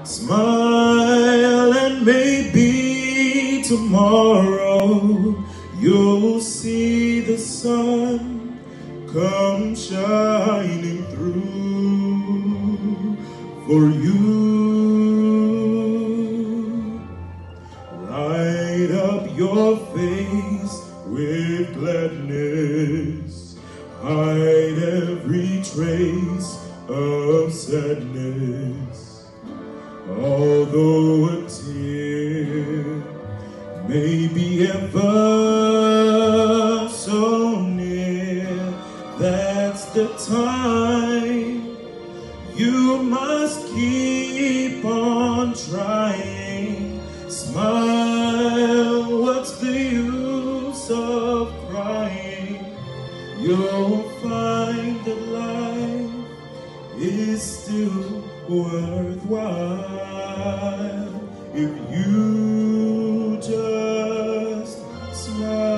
Smile and maybe tomorrow you'll see the sun come shining through for you. Light up your face with gladness, hide every trace of sadness. Although a tear may be ever so near, that's the time you must keep on trying. Smile, what's the use of crying? You'll find that life is still worthwhile if you just smile.